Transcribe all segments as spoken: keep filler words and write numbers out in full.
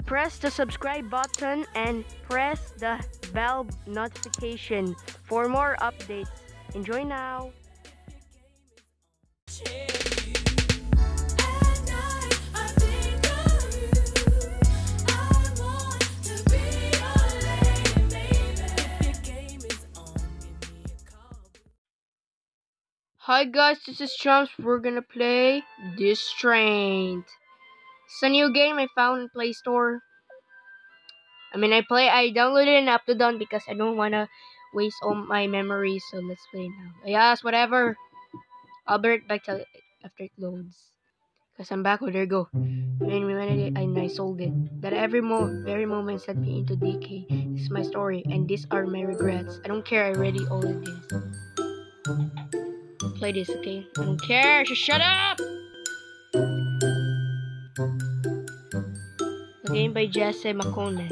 press the subscribe button and press the bell notification for more updates. Enjoy now. Hi guys, this is Chumps. We're gonna play Distraint. It's a new game I found in Play Store. I mean, I play, I downloaded an up to down because I don't wanna waste all my memories. So let's play now. Yes, whatever. I'll be right back till after it loads. Cause I'm back. Oh, there you go. And we managed it, and I sold it. That every mo very moment sent me into decay. This is my story, and these are my regrets. I don't care. I already owned this. Play this, okay? I don't care. Just shut up. A game by Jesse McConan.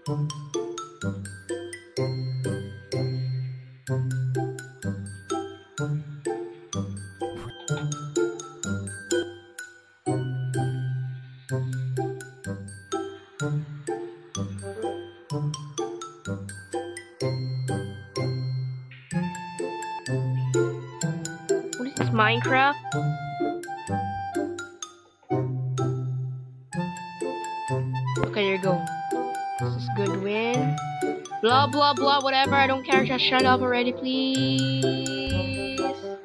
What is this, Minecraft? Okay, there you go. This is good win. Blah blah blah, whatever. I don't care. Just shut up already, please.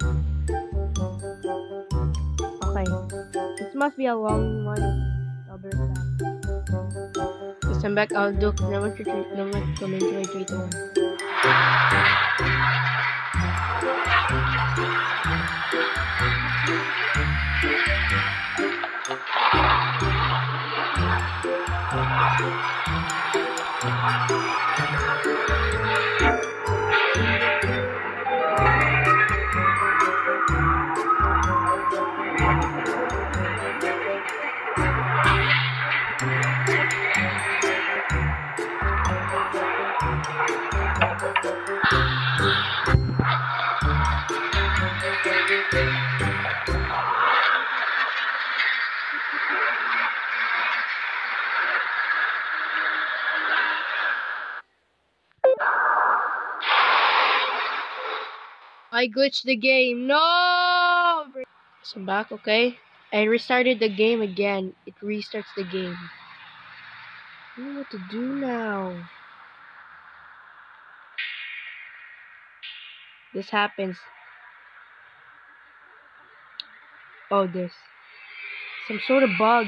Okay. This must be a long one. I'll be right back. Yes, I'm back. I'll do number three, number comment three, three, two, one. I glitched the game. No! So I'm back, okay? I restarted the game again. It restarts the game. I don't know what to do now. This happens. Oh, this. Some sort of bug.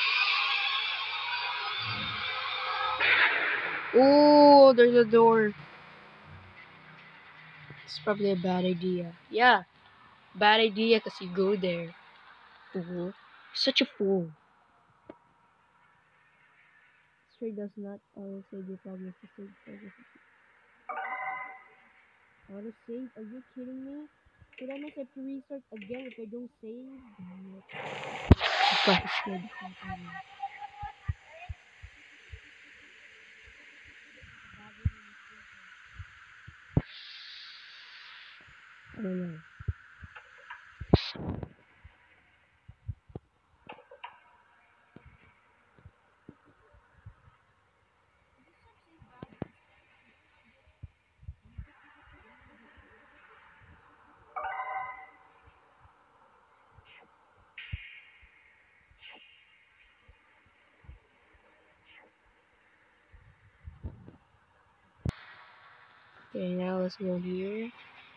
Oh, there's a door. It's probably a bad idea. Yeah. Bad idea because you go there. Fool. Such a fool. This does not auto save your problems to save progress. Auto save? Are you kidding me? So that means I have to restart again if I don't save? Damn it. God, it's scared the crap out of me. I don't know. Okay, now let's go here.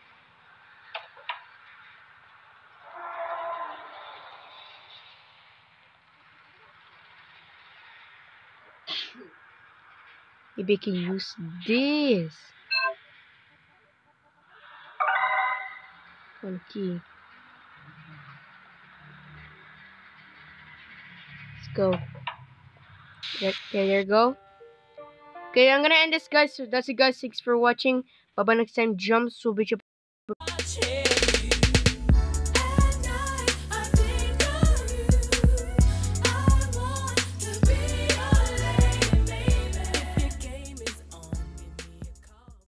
Maybe I can use this. One key. Let's go. Okay, there you go. Okay, I'm gonna end this, guys. So that's it, guys. Thanks for watching. Bye bye next time. Jumps will be.